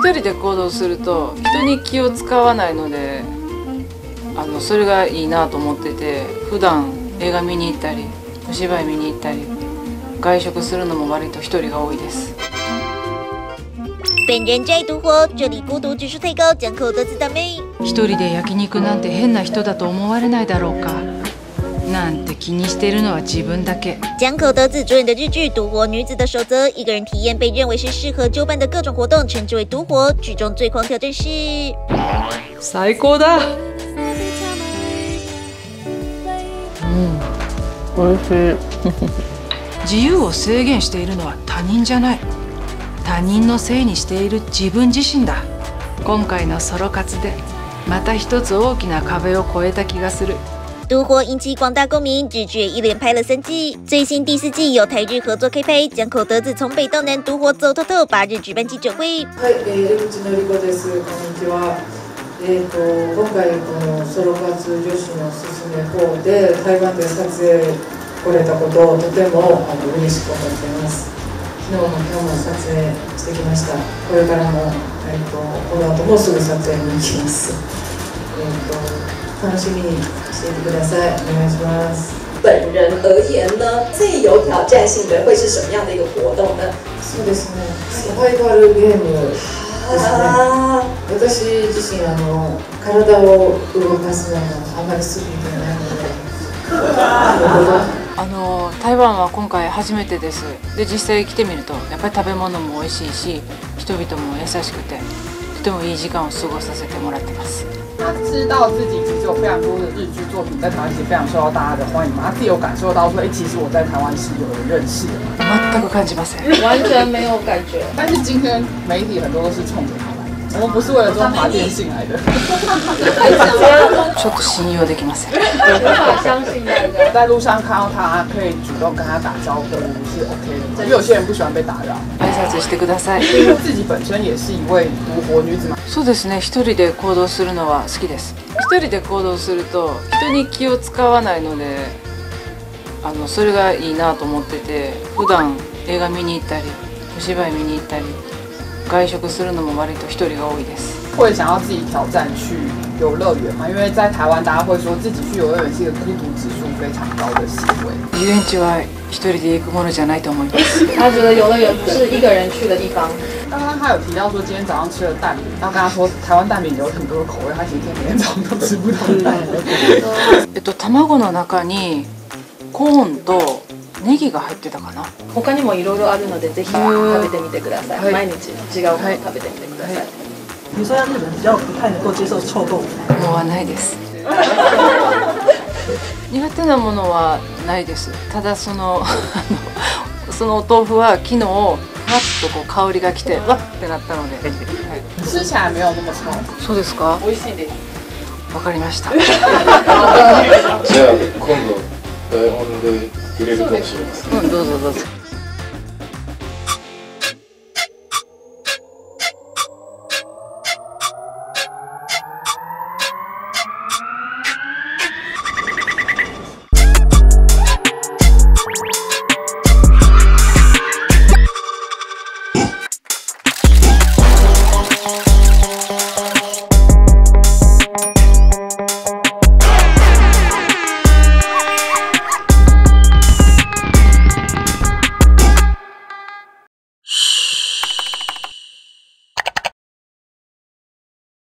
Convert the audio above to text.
一人で行動すると人に気を使わないので、それがいいなと思ってて、普段映画見に行ったりお芝居見に行ったり外食するのも割と一人が多いです。 本人在独活，这里孤独指数太高，将口德子ダメ。 一人で焼肉なんて変な人だと思われないだろうかなんて気にしているのは自分だけ。 江口德子主演的日剧《独活女子的守则》，一个人体验被认为是適合纠办的各种活动，称之为独活。剧中最狂挑战是最高だ。 おいしい。 自由を制限しているのは他人じゃない。他人のせいにしている自分自身だ。今回のソロ活でまた一つ大きな壁を越えた気がする。 独活引起广大共鸣，日剧也一连拍了3季，最新第4季由台日合作开拍，江口德子从北到南独活走透透，8日举办記者会。 はい、出口のりこです。こんにちは。今回このソロ活女子のすすめ4で台湾で撮影来れたことをとても嬉しく思っています。昨日も今日も撮影してきました。これからもこの後もすぐ撮影に行きます。楽しみにしていてください。お願いします。 本人而言呢，最有挑战性的会是什么样的一个活动呢？ そうですね。サバイバルゲームですね。私自身体を動かすのがあまり好きでないので。 台湾は今回初めてです。で実際来てみるとやっぱり食べ物も美味しいし、人々も優しくてとてもいい時間を過ごさせてもらってます。 他知道自己其实有非常多的日剧作品在台湾其实非常受到大家的欢迎嘛，他自己有感受到说，其实我在台湾是有人认識的。 全く感じません。 完全没有感觉。 但是今天媒体很多都是衝着他来的，我们不是为了中华電信来的。 ちょっと信用できません。 无法相信大家。 在路上看到他，可以主动跟他打招呼是 OK 的，因为有些人不喜欢被打扰。 挨拶してください。 因为自己本身也是一位独活女子嘛。 そうですね。一人で行動するのは好きです。一人で行動すると人に気を使わないので、それがいいなと思ってて、普段映画見に行ったりお芝居見に行ったり外食するのも割と一人が多いです。 会想要自己挑战去游乐园嘛？因为在台湾大家会说自己去游乐园是一个孤独指数非常高的行为。 遊園地は一人で行くものじゃないと思います。 他觉得游乐园不是一个人去的地方。 刚刚他有提到说今天早上吃了蛋饼，然后跟他说台湾蛋饼有很多的口味，他其实每天早上都吃不同的蛋饼。 卵の中にコーンとネギが入ってたかな。 他にもいろいろあるのでぜひ食べてみてください。毎日違うもの食べてみてください。 你说在日本比较不太能够接受臭豆腐。 もうはないです。苦手なものはないです。ただそのお豆腐は昨日わっとこう香りが来てわってなったので、 吃起来没有那么臭。 そうですか。 美味しいです。 わかりました。 じゃあ今度台本で入れるかもしれません。 どうぞどうぞ。